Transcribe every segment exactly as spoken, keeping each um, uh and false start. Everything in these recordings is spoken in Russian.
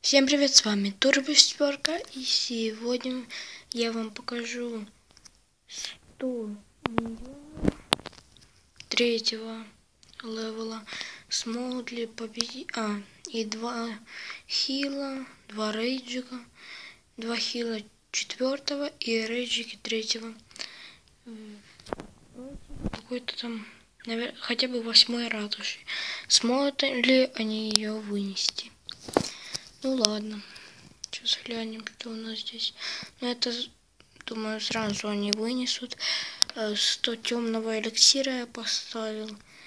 Всем привет, с вами Турбо Четверка, и сегодня я вам покажу сто миллионов третьего левела с модли победи... А, и два хила, два рейджика, два хила четвертого и рейджики третьего. Какой-то там, наверное, хотя бы восьмой ратуши. Смогут ли они ее вынести? Ну ладно. Сейчас глянем, что у нас здесь. Ну, это, думаю, сразу они вынесут. сто темного эликсира я поставил.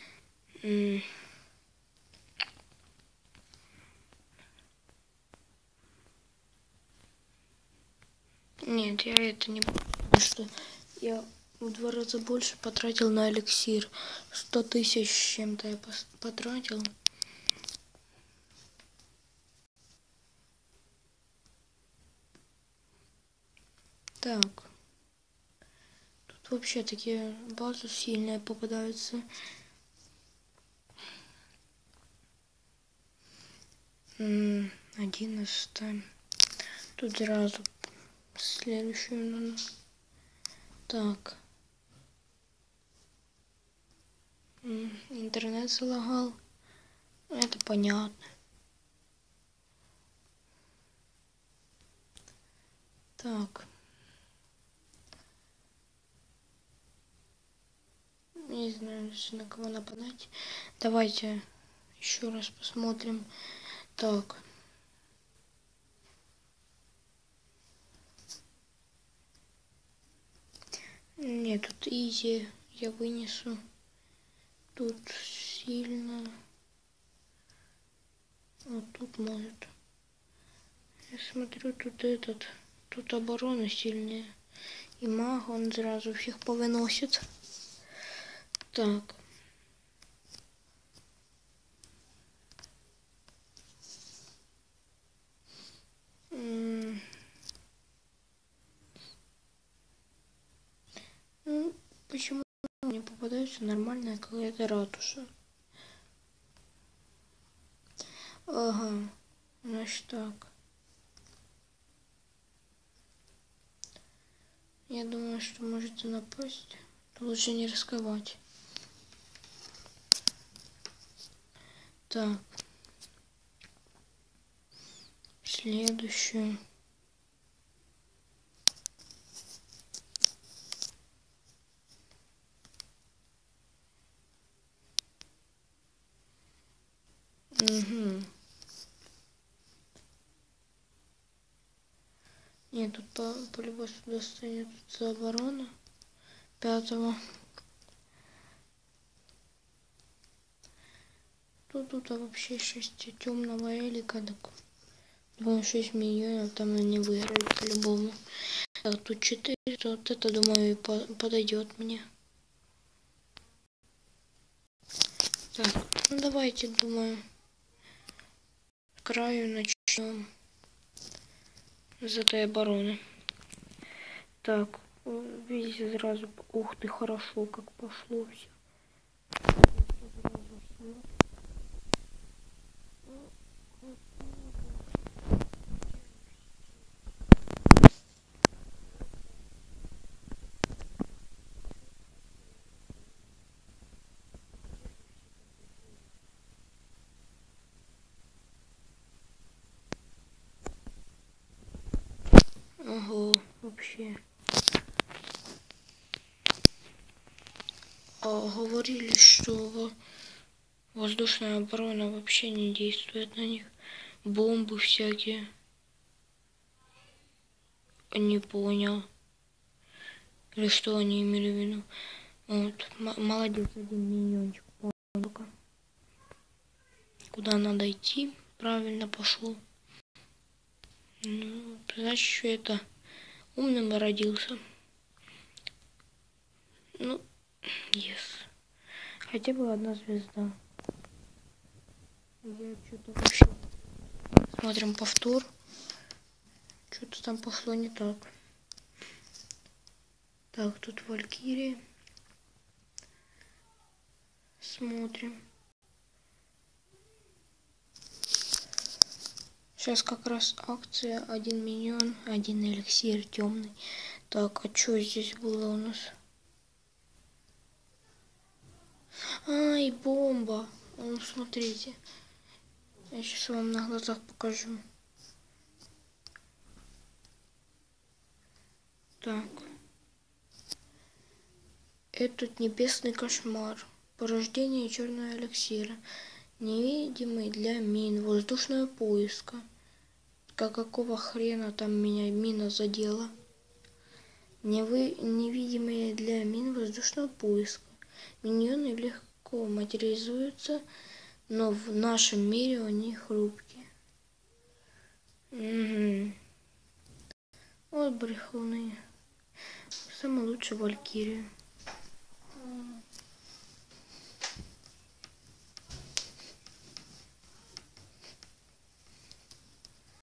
Нет, я это не буду, потому что я в два раза больше потратил на эликсир. сто тысяч с чем-то я потратил. Так. Тут вообще такие базы сильные попадаются. Одиннадцатая. Тут сразу следующую надо. Так. Интернет залагал. Это понятно. Так. Не знаю, на кого нападать. Давайте еще раз посмотрим. Так. Нет, тут изи. Я вынесу. Тут сильно. Вот тут может. Я смотрю, тут этот. Тут оборона сильнее. И маг, он сразу всех повыносит. Так. М ну, почему мне попадается нормальная какая-то ратуша? Ага, значит так. Я думаю, что можете напасть. Лучше не рисковать. Так. Следующую. Угу. Нет, тут по, по-любому достанет за оборону пятого. Тут, тут а вообще шесть темного элика. Так, думаю, шесть миллионов там они выиграют по-любому. Так, тут четыре. Вот это, думаю, по подойдет мне. Так, ну давайте, думаю, с краю начнем с этой обороны. Так, видите, сразу, ух ты, хорошо, как пошло все. Ого, вообще. А, говорили, что воздушная оборона вообще не действует на них. Бомбы всякие. Не понял. Или что они имели в виду. Вот. Молодец, один миньончик. Понял. Куда надо идти? Правильно пошел. Ну, значит, что это умным родился. Ну, yes. Хотя бы одна звезда. Я что-то вообще... Смотрим повтор. Что-то там пошло не так. Так, тут Валькирия. Смотрим. Сейчас как раз акция один миньон, один эликсир темный. Так, а что здесь было у нас? Ай, бомба. Ну, смотрите. Я сейчас вам на глазах покажу. Так. Этот небесный кошмар. Порождение черного эликсира. Невидимый для мин. Воздушного поиска. Как какого хрена там меня мина задела? Невы... Невидимые для мин воздушного поиска. Миньоны легко материализуются, но в нашем мире они хрупкие. Угу. Вот брехуны. Самая лучшая валькирия.